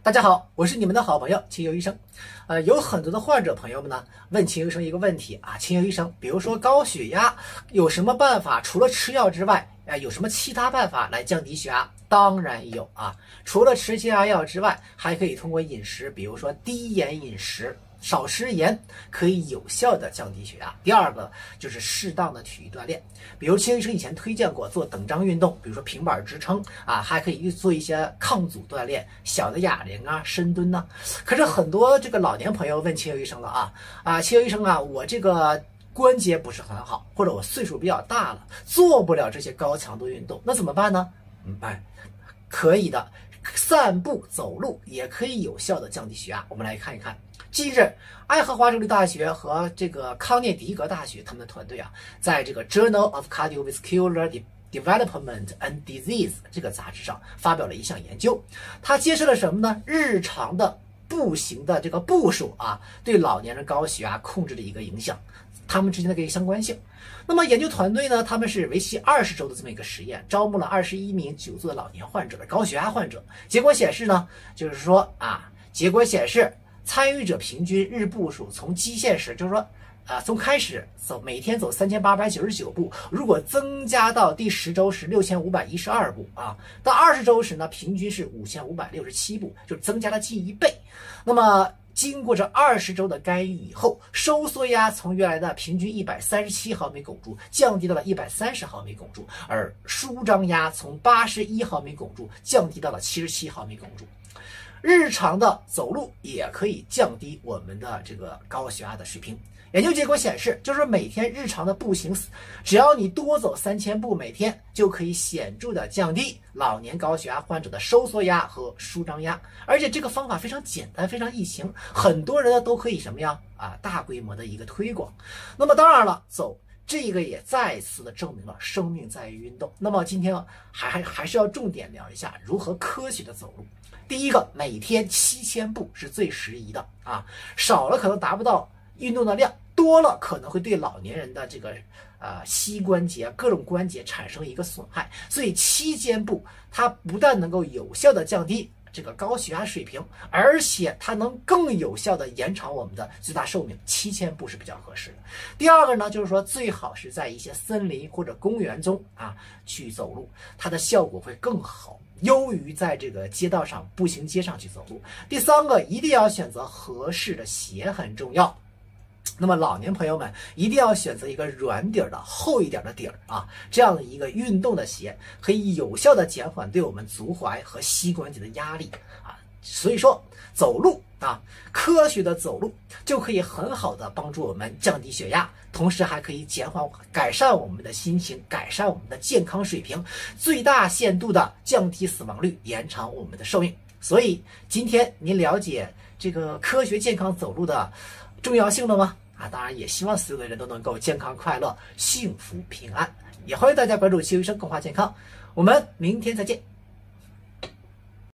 大家好，我是你们的好朋友秦游医生。有很多的患者朋友们呢问秦游医生一个问题啊，秦游医生，比如说高血压有什么办法？除了吃药之外，有什么其他办法来降低血压？当然有啊，除了吃降压药之外，还可以通过饮食，比如说低盐饮食。少吃盐可以有效的降低血压。第二个就是适当的体育锻炼，比如秦医生以前推荐过做等张运动，比如说平板支撑啊，还可以做一些抗阻锻炼，小的哑铃啊、深蹲呐。可是很多这个老年朋友问秦医生了秦医生啊，我这个关节不是很好，或者我岁数比较大了，做不了这些高强度运动，那怎么办呢？可以的，散步走路也可以有效的降低血压。我们来看一看。近日，爱荷华州立大学和这个康涅狄格大学他们的团队在这个 Journal of Cardiovascular Development and Disease 这个杂志上发表了一项研究。它揭示了什么呢？日常的步行的这个步数对老年人高血压控制的一个影响，它们之间的一个相关性。那么研究团队呢，他们是为期20周的这么一个实验，招募了21名久坐的老年患者的高血压患者。结果显示呢，参与者平均日步数从基线时，就是说从开始每天走3899步，如果增加到第10周是6512步到20周时呢，平均是5567步，就增加了近1倍。那么经过这20周的干预以后，收缩压从原来的平均137毫米汞柱降低到了130毫米汞柱，而舒张压从81毫米汞柱降低到了77毫米汞柱。日常的走路也可以降低我们的这个高血压的水平。研究结果显示，就是每天日常的步行，只要你多走3000步每天，就可以显著的降低老年高血压患者的收缩压和舒张压。而且这个方法非常简单，非常易行，很多人都可以大规模的一个推广。那么当然了，这个也再次的证明了生命在于运动。那么今天还是要重点聊一下如何科学的走路。第一个，每天7000步是最适宜的少了可能达不到运动的量，多了可能会对老年人的这个膝关节各种关节产生一个损害。所以7000步它不但能够有效的降低这个高血压水平，而且它能更有效的延长我们的最大寿命，7000步是比较合适的。第二个呢，就是说最好是在一些森林或者公园中去走路，它的效果会更好，优于在这个街道上步行街上去走路。第三个，一定要选择合适的鞋，很重要。那么老年朋友们一定要选择一个软底儿的厚一点的底儿这样的一个运动的鞋，可以有效的减缓对我们足踝和膝关节的压力所以说走路科学的走路就可以很好的帮助我们降低血压，同时还可以改善我们的心情，改善我们的健康水平，最大限度的降低死亡率，延长我们的寿命。所以今天您了解这个科学健康走路的重要性了吗？当然也希望所有的人都能够健康快乐、幸福平安。也欢迎大家关注秦医生共话健康，我们明天再见。